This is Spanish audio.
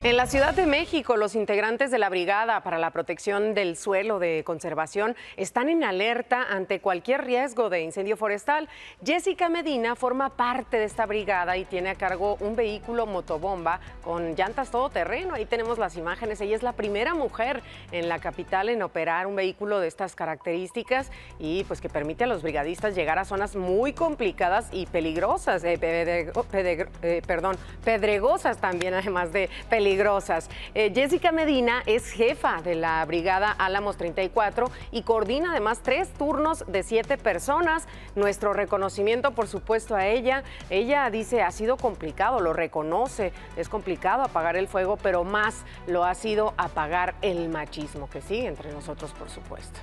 En la Ciudad de México, los integrantes de la Brigada para la Protección del Suelo de Conservación están en alerta ante cualquier riesgo de incendio forestal. Jessica Medina forma parte de esta brigada y tiene a cargo un vehículo motobomba con llantas todoterreno. Ahí tenemos las imágenes. Ella es la primera mujer en la capital en operar un vehículo de estas características y pues que permite a los brigadistas llegar a zonas muy complicadas y peligrosas, pedregosas también, además de peligrosas. Jessica Medina es jefa de la Brigada Álamos 34 y coordina además 3 turnos de 7 personas. Nuestro reconocimiento, por supuesto, a ella. Ella dice, ha sido complicado, lo reconoce, es complicado apagar el fuego, pero más lo ha sido apagar el machismo que sigue entre nosotros, por supuesto.